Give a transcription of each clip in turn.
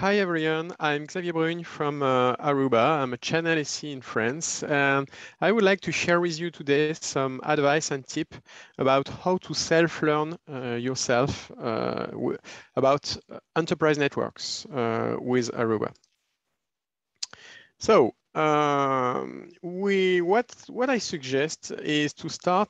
Hi everyone, I'm Xavier Brune from Aruba. I'm a channel SC in France, and I would like to share with you today some advice and tip about how to self-learn yourself about enterprise networks with Aruba. So what I suggest is to start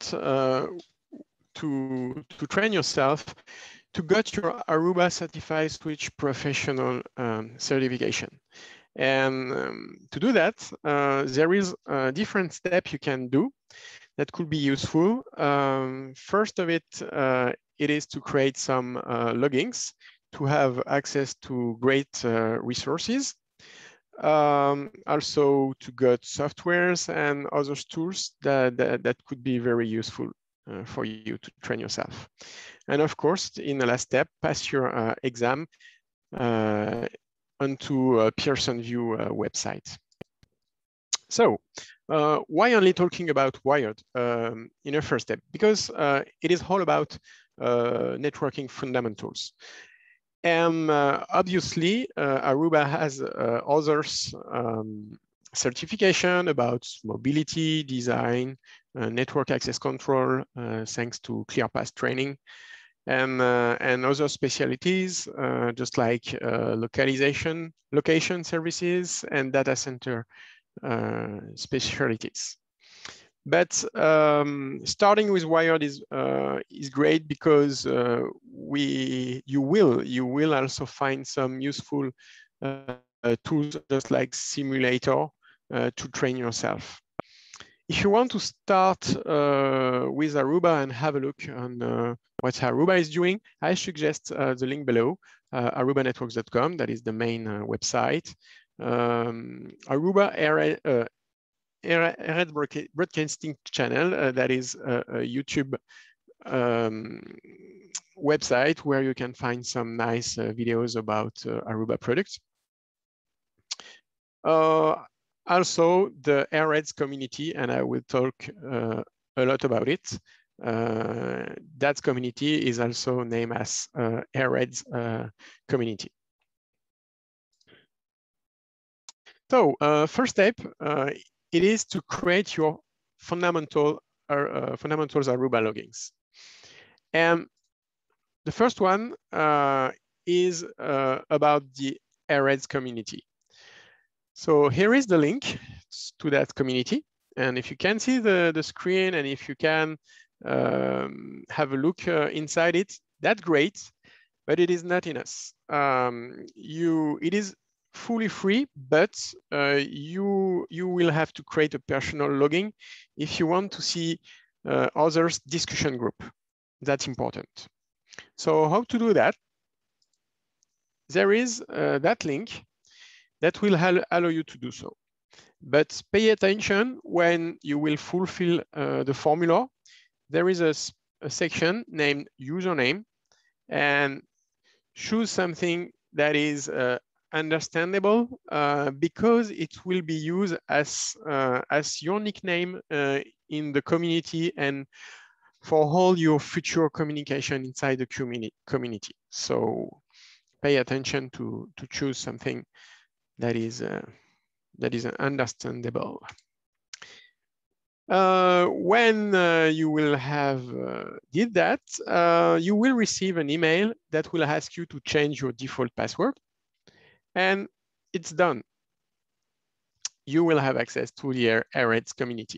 to train yourself to get your Aruba Certified Switch Professional certification. And to do that, there is a different step you can do that could be useful. First of it is to create some logins to have access to great resources. Also to get softwares and other tools that could be very useful for you to train yourself. And of course, in the last step, pass your exam onto a Pearson VUE website. So why only talking about wired in a first step? Because it is all about networking fundamentals. And obviously, Aruba has others certification about mobility, design, network access control, thanks to ClearPath training, and other specialties, just like location services and data center specialties. But starting with wired is great because you will also find some useful tools just like simulator to train yourself. If you want to start with Aruba and have a look on what Aruba is doing, I suggest the link below, arubanetworks.com. That is the main website. Aruba Airheads Broadcasting channel, that is a YouTube website where you can find some nice videos about Aruba products. Also, the Airheads community, and I will talk a lot about it. That community is also named as Airheads Community. So first step, it is to create your fundamentals Aruba logins. And the first one is about the Airheads community. So here is the link to that community. And if you can see the screen, and if you can have a look inside it, that's great, but it is not enough. It is fully free, but you will have to create a personal login if you want to see others' discussion group. That's important. So how to do that? There is that link that will allow you to do so. But pay attention when you will fulfill the formula. There is a section named username, and choose something that is understandable because it will be used as your nickname in the community and for all your future communication inside the community. So pay attention to choose something that is understandable. When you will have did that, you will receive an email that will ask you to change your default password, and it's done. You will have access to the Airheads community.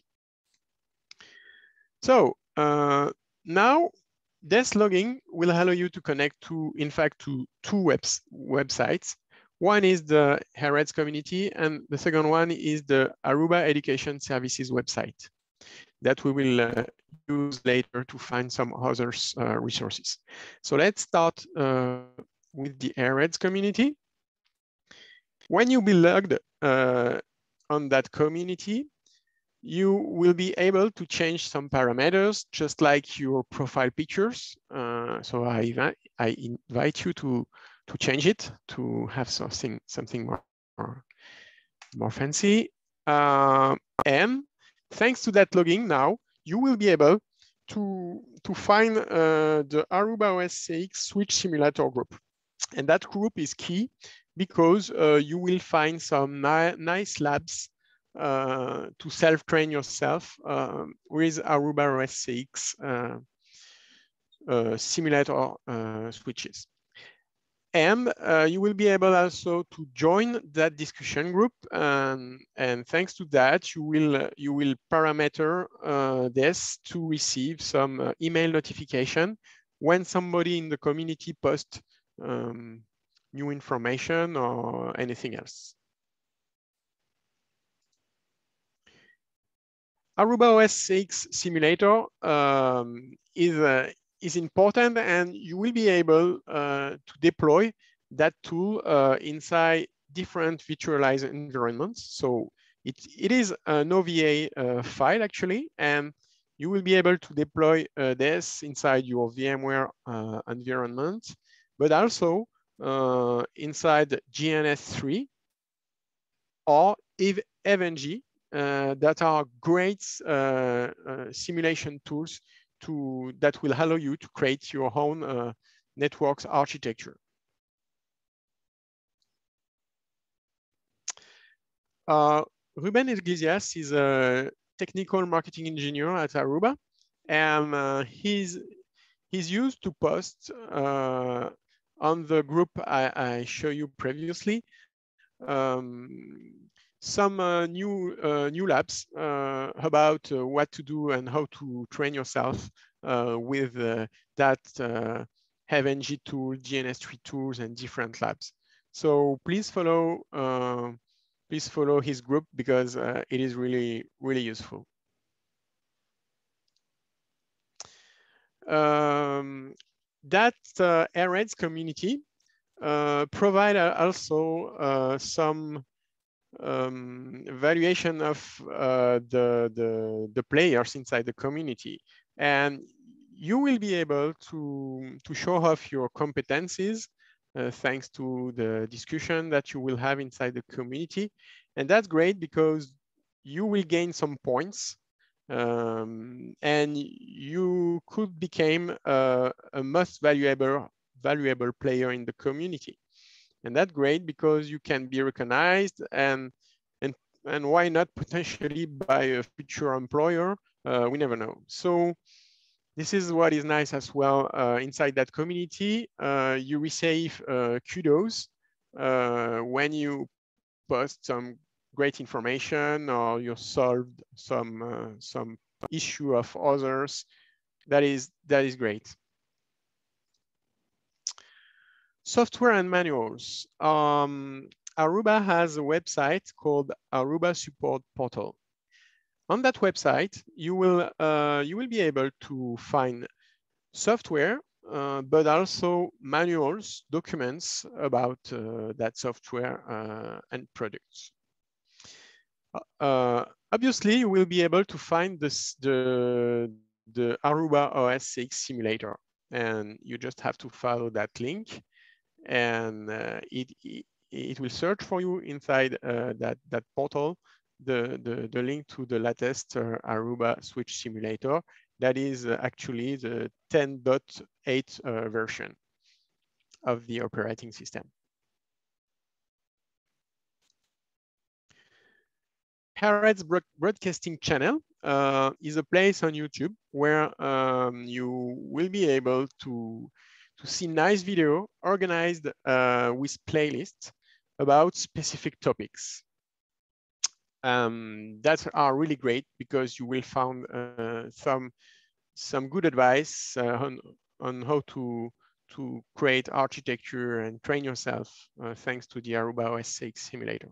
So now this login will allow you to connect to, in fact, to two websites. One is the Airheads community, and the second one is the Aruba Education Services website that we will use later to find some other resources. So let's start with the Airheads community. When you be logged on that community, you will be able to change some parameters, just like your profile pictures. So I invite you to change it to have something more fancy. And thanks to that login, now you will be able to find the Aruba OS CX Switch Simulator group. And that group is key because you will find some nice labs to self-train yourself with Aruba OS6 simulator switches. And you will be able also to join that discussion group, and thanks to that, you will parameter this to receive some email notification when somebody in the community posts new information or anything else. Aruba OS 6 simulator is important, and you will be able to deploy that tool inside different virtualized environments. So it is an OVA file actually, and you will be able to deploy this inside your VMware environment, but also inside GNS3 or EVNG, that are great simulation tools that will allow you to create your own networks architecture. Ruben Iglesias is a technical marketing engineer at Aruba, and he's used to post on the group I show you previously some new labs about what to do and how to train yourself with that HeavenG tool, GNS3 tools, and different labs. So please follow his group because it is really useful. That Airheads community provide also some valuation of the players inside the community, and you will be able to show off your competencies thanks to the discussion that you will have inside the community. And that's great because you will gain some points, and you could become a most valuable player in the community. And that's great because you can be recognized and why not potentially by a future employer? We never know. So this is what is nice as well inside that community. You receive kudos when you post some great information or you solved some issue of others. That is great. Software and manuals. Aruba has a website called Aruba Support Portal. On that website, you will be able to find software, but also manuals, documents about that software and products. Obviously, you will be able to find the Aruba OS 6 simulator, and you just have to follow that link, and it will search for you inside that portal the link to the latest Aruba switch simulator. That is actually the 10.8 version of the operating system. Airheads broadcasting channel is a place on YouTube where you will be able to see nice video organized with playlists about specific topics. That are really great because you will find some good advice on how to create architecture and train yourself thanks to the Aruba OS 6 simulator.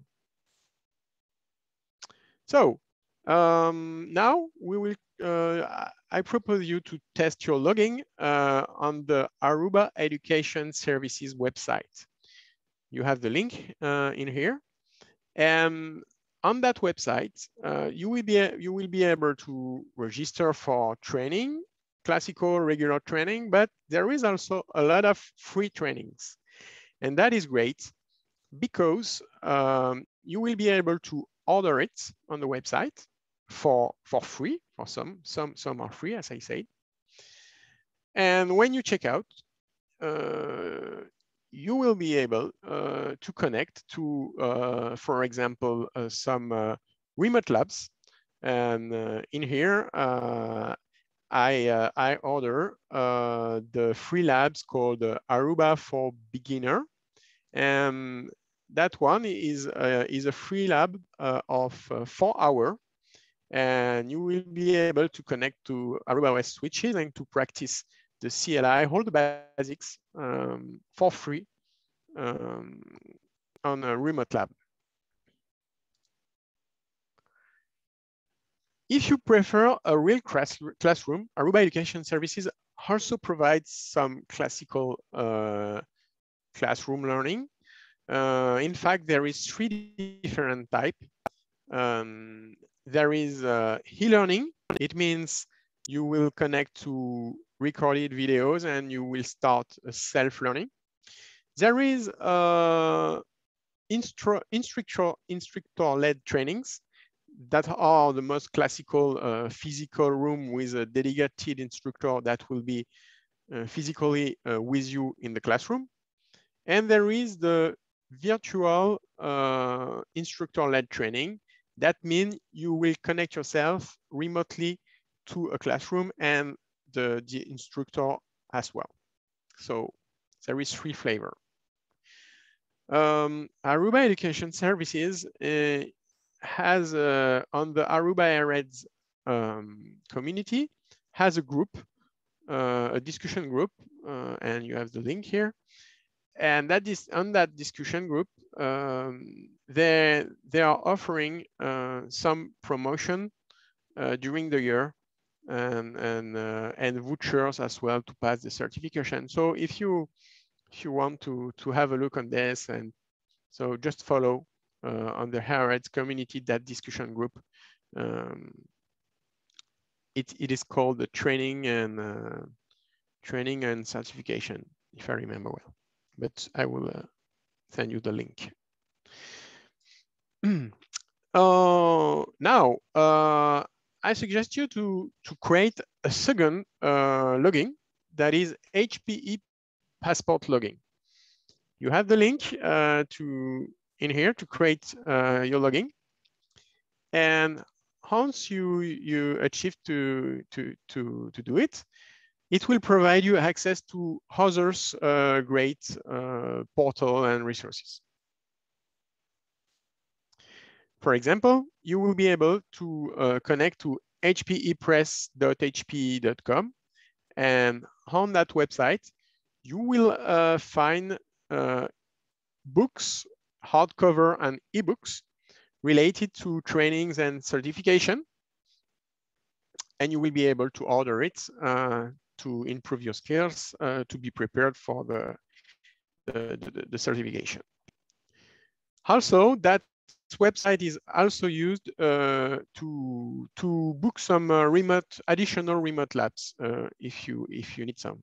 So now we will. I propose you to test your logging on the Aruba Education Services website. You have the link in here, and on that website, you will be able to register for training, classical, regular training, but there is also a lot of free trainings, and that is great because you will be able to order it on the website for free. For some are free, as I said. And when you check out, you will be able to connect to, for example, some remote labs. And in here, I order the free labs called Aruba for Beginner. And that one is a free lab of 4 hours. And you will be able to connect to Aruba OS switches and to practice the CLI, all the basics for free on a remote lab. If you prefer a real classroom, Aruba Education Services also provides some classical classroom learning. In fact, there is 3 different types. There is e-learning. It means you will connect to recorded videos and you will start self-learning. There is instructor-led trainings that are the most classical physical room with a dedicated instructor that will be physically with you in the classroom. And there is the virtual instructor-led training. That means you will connect yourself remotely to a classroom and the instructor as well. So there is 3 flavors. Aruba Education Services has on the Aruba Airheads community has a group, a discussion group, and you have the link here. And that is on that discussion group, they are offering some promotion during the year and vouchers as well to pass the certification. So if you want to have a look on this, and so just follow on the Airheads community that discussion group. It is called the training and certification, if I remember well. But I will send you the link. Now, I suggest you to create a second login that is HPE Passport login. You have the link in here to create your login, and once you achieve to do it, it will provide you access to others' great portal and resources. For example, you will be able to connect to hpepress.hpe.com, and on that website, you will find books, hardcover and ebooks related to trainings and certification, and you will be able to order it to improve your skills, to be prepared for the certification. Also, that website is also used to book some additional remote labs if you need some.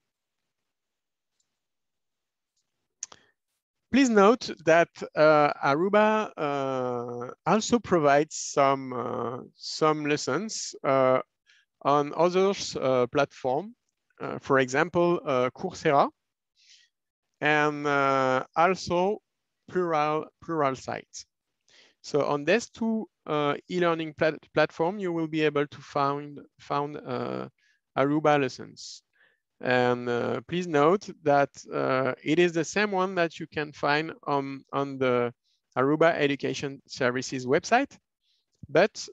Please note that Aruba also provides some lessons on others platform, for example, Coursera, and also plural sites. So on these 2 e-learning platform, you will be able to found Aruba lessons. And please note that it is the same one that you can find on the Aruba Education Services website, but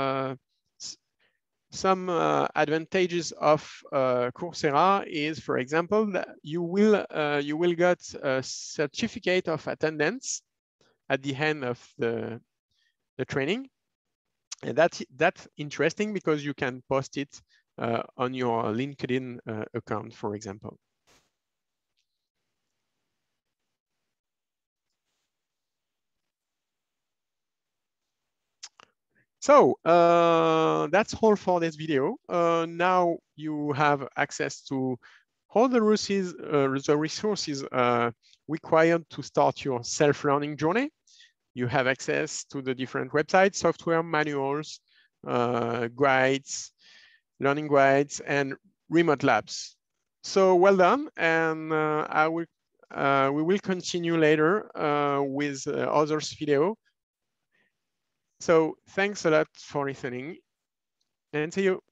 some advantages of Coursera is, for example, that you will get a certificate of attendance at the end of the training, and that's interesting because you can post it on your LinkedIn account, for example. So that's all for this video. Now you have access to all the resources required to start your self-learning journey. You have access to the different websites, software manuals, guides, learning guides, and remote labs. So well done, and I will We will continue later with others video. So thanks a lot for listening, and see you.